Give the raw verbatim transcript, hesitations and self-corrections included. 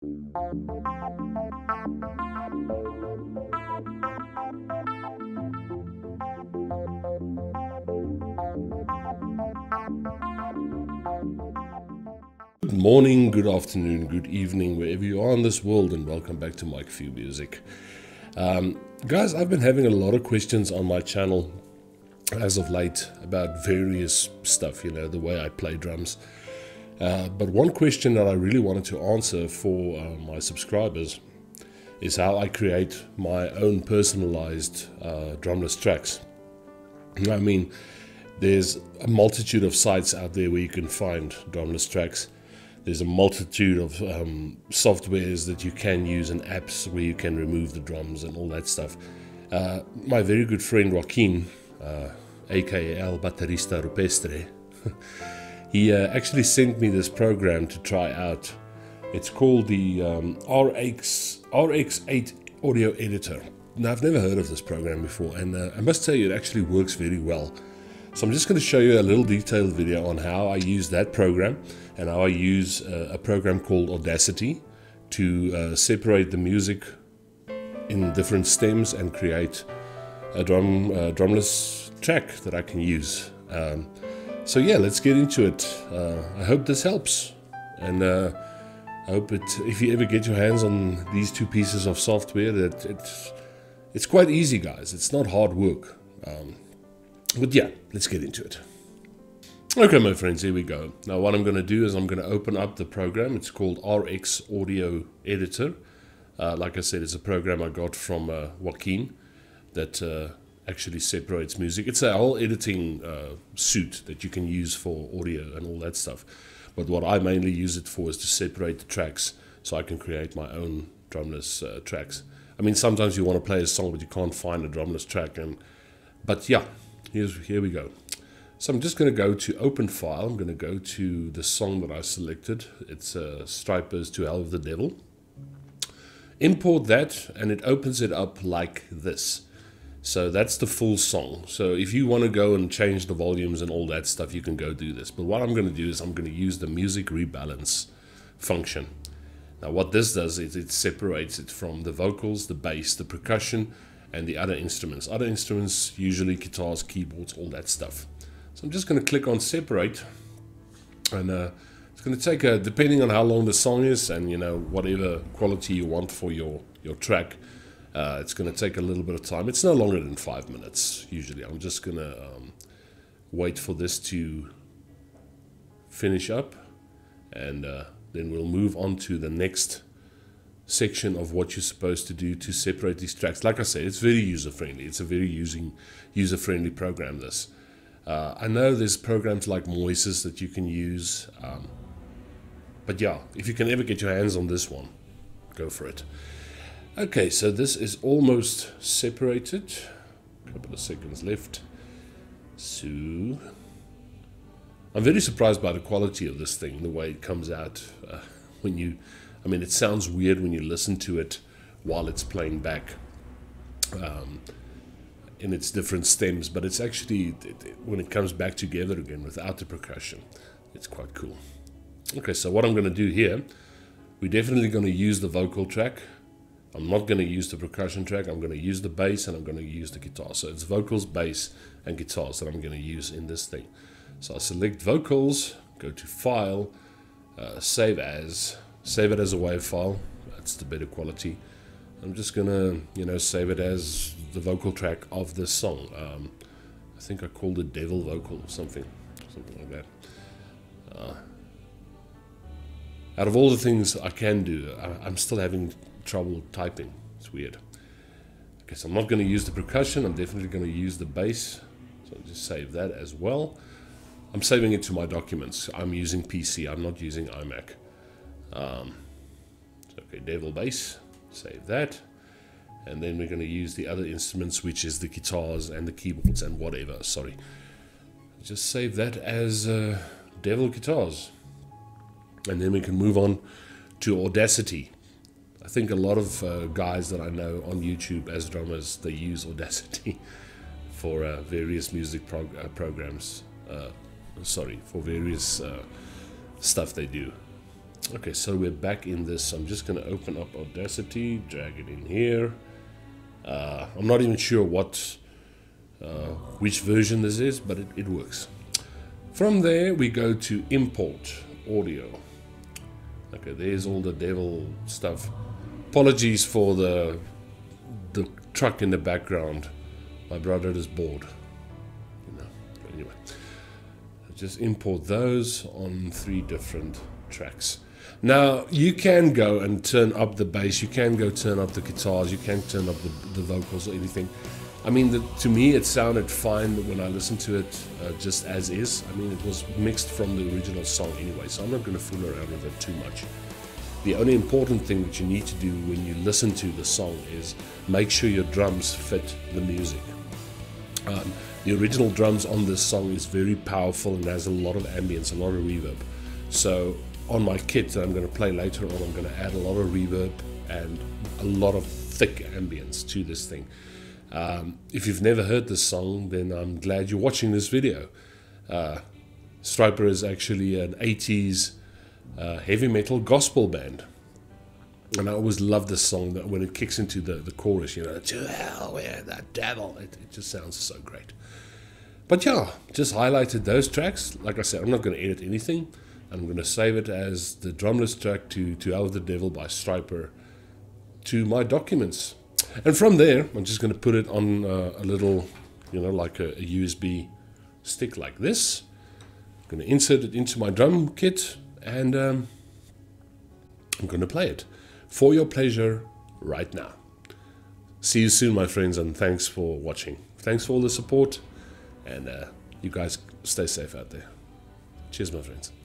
Good morning, good afternoon, good evening, wherever you are in this world, and welcome back to Mike Few Music. Um, guys, I've been having a lot of questions on my channel as of late about various stuff, you know, the way I play drums. Uh, but one question that I really wanted to answer for uh, my subscribers is how I create my own personalized uh, drumless tracks. I mean, there's a multitude of sites out there where you can find drumless tracks. There's a multitude of um, softwares that you can use and apps where you can remove the drums and all that stuff. Uh, my very good friend Joaquin, uh, aka El Baterista Rupestre, he uh, actually sent me this program to try out. It's called the um, R X eight Audio Editor. Now, I've never heard of this program before, and uh, I must tell you, it actually works very well. So I'm just going to show you a little detailed video on how I use that program and how I use uh, a program called Audacity to uh, separate the music in different stems and create a drum uh, drumless track that I can use. Um, so yeah, let's get into it. Uh, I hope this helps, and uh, I hope it, if you ever get your hands on these two pieces of software, that it's it's quite easy, guys. It's not hard work. Um, But yeah, let's get into it. Okay, my friends, here we go. Now what I'm going to do is I'm going to open up the program. It's called R X Audio Editor. Uh, like I said, it's a program I got from uh, Joaquin that uh, actually separates music. It's a whole editing uh, suite that you can use for audio and all that stuff. But what I mainly use it for is to separate the tracks so I can create my own drumless uh, tracks. I mean, sometimes you want to play a song but you can't find a drumless track. and But yeah. Here's, here we go. So I'm just going to go to Open File. I'm going to go to the song that I selected. It's uh, STRYPER's To Hell with the Devil. Import that, and it opens it up like this. So that's the full song. So if you want to go and change the volumes and all that stuff, you can go do this. But what I'm going to do is I'm going to use the music rebalance function. Now what this does is it separates it from the vocals, the bass, the percussion, and the other instruments. Other instruments, usually guitars, keyboards, all that stuff. So I'm just going to click on separate, and uh, it's going to take a, depending on how long the song is and you know whatever quality you want for your your track, uh, it's going to take a little bit of time. It's no longer than five minutes usually. I'm just going to um, wait for this to finish up, and uh, then we'll move on to the next section of what you're supposed to do to separate these tracks. Like I said, it's very user-friendly. It's a very using user-friendly program, this. Uh, I know there's programs like Moises that you can use, um, but yeah, if you can ever get your hands on this one, go for it. Okay, so this is almost separated. A couple of seconds left. So I'm very surprised by the quality of this thing, the way it comes out uh, when you I mean, it sounds weird when you listen to it while it's playing back um, in its different stems, but it's actually, it, it, when it comes back together again without the percussion, it's quite cool. Okay, so what I'm going to do here, we're definitely going to use the vocal track. I'm not going to use the percussion track. I'm going to use the bass, and I'm going to use the guitar. So it's vocals, bass, and guitars that I'm going to use in this thing. So I select vocals, go to File, uh, Save As. Save it as a WAV file. That's the better quality. I'm just gonna, you know, save it as the vocal track of this song. Um, I think I called it Devil Vocal or something, something like that. Uh, out of all the things I can do, I, I'm still having trouble typing. It's weird. Okay, so I'm not going to use the percussion. I'm definitely going to use the bass. So I'll just save that as well. I'm saving it to my documents. I'm using P C. I'm not using iMac. Um, so okay, Devil Bass, save that, and then we're going to use the other instruments, which is the guitars and the keyboards and whatever. Sorry, just save that as uh, Devil Guitars, and then we can move on to Audacity. I think a lot of uh, guys that I know on YouTube as drummers, they use Audacity for uh, various music prog uh, programs. Uh, sorry, for various uh, stuff they do. Okay, so we're back in this. I'm just going to open up Audacity, drag it in here. Uh, I'm not even sure what, uh, which version this is, but it, it works. From there, we go to import audio. Okay, there's all the devil stuff. Apologies for the the truck in the background. My brother is bored. You know. Anyway, just import those on three different tracks. Now you can go and turn up the bass. You can go turn up the guitars. You can turn up the, the vocals or anything. I mean, the, to me, it sounded fine when I listened to it uh, just as is. I mean, it was mixed from the original song anyway, so I'm not going to fool around with it too much. The only important thing that you need to do when you listen to the song is make sure your drums fit the music. Um, the original drums on this song is very powerful and has a lot of ambience, a lot of reverb. So on my kit that I'm going to play later on, I'm going to add a lot of reverb and a lot of thick ambience to this thing. Um, if you've never heard this song, then I'm glad you're watching this video. Uh, STRYPER is actually an eighties uh, heavy metal gospel band. And I always love this song that when it kicks into the, the chorus, you know, to hell with the devil. It, it just sounds so great. But yeah, just highlighted those tracks. Like I said, I'm not going to edit anything. I'm going to save it as the drumless track to, to Hell with the Devil by STRYPER to my documents. And from there, I'm just going to put it on uh, a little, you know, like a, a U S B stick like this. I'm going to insert it into my drum kit, and um, I'm going to play it for your pleasure right now. See you soon, my friends, and thanks for watching. Thanks for all the support, and uh, you guys stay safe out there. Cheers, my friends.